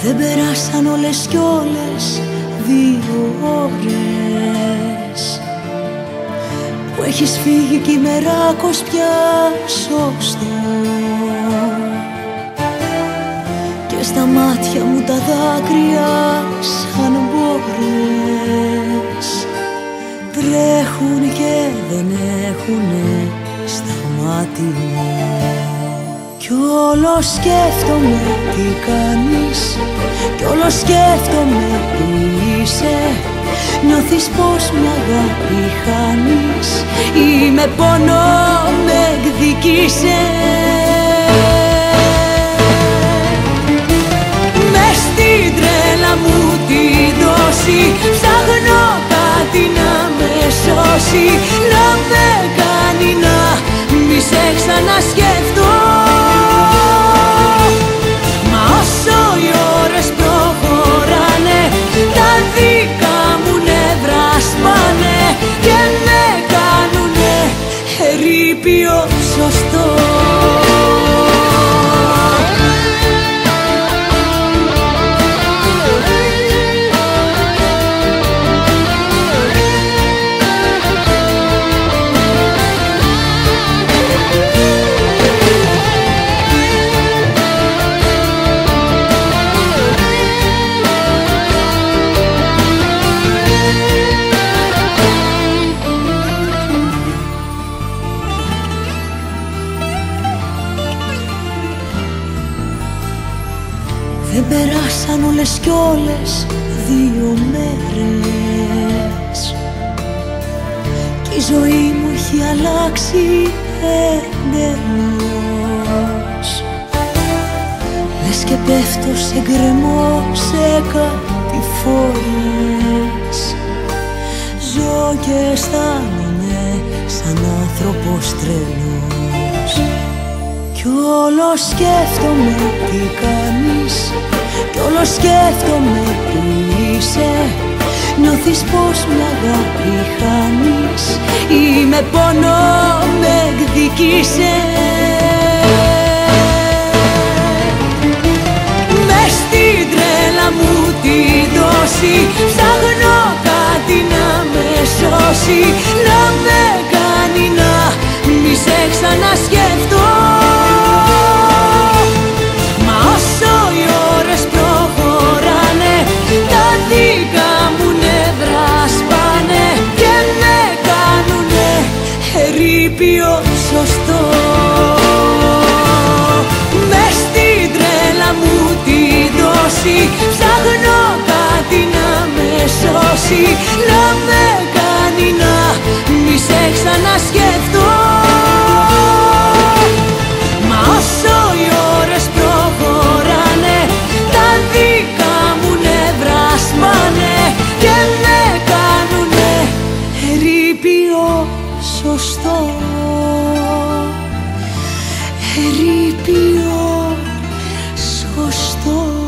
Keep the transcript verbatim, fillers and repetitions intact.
Δεν περάσαν όλες κι όλες δύο ώρες που έχεις φύγει κι ημεράκος πια σωστό. Και στα μάτια μου τα δάκρυα σαν μπόρες τρέχουν και δεν έχουνε σταματήσει. Κι όλο σκέφτομαι τι κάνεις, κι όλο σκέφτομαι που είσαι. Νιώθεις πως μια αγάπη χάνεις ή με πόνο με εκδικήσες. Μες στην τρέλα μου την δόση ψάχνω κάτι να με σώσει, να με κάνει να μη σε ξανασκεφτώ. Μα όσο οι ώρες προχωράνε τα δικά μου νεύρα σπάνε και με κάνουνε ερείπιο σωστό. Δεν περάσαν όλες κι όλες δύο μέρες κι η ζωή μου έχει αλλάξει εντελώς. Λες και πέφτω σε γκρεμό σε κατηφόρες. Ζω και αισθάνομαι σαν άνθρωπος τρελός. Κι όλο σκέφτομαι τι κάνεις, κι όλο σκέφτομαι που είσαι. Νιώθεις πως μια αγάπη χάνεις ή με πόνο με εκδικήσες. Μες στην τρέλα μου τη δόση ψάχνω κάτι να με σώσει, να με κάνει να μη σε ξανασκεφτώ. Ερείπιο σωστό. Μες στην τρέλα μου τη δόση ψάχνω κάτι να με σώσει, να με κάνει να μη σε ξανασκεφτώ. Μα όσο οι ώρες προχωράνε τα δικά μου νεύρα σπάνε και με κάνουνε ερείπιο σωστό. Ερείπιο σωστό.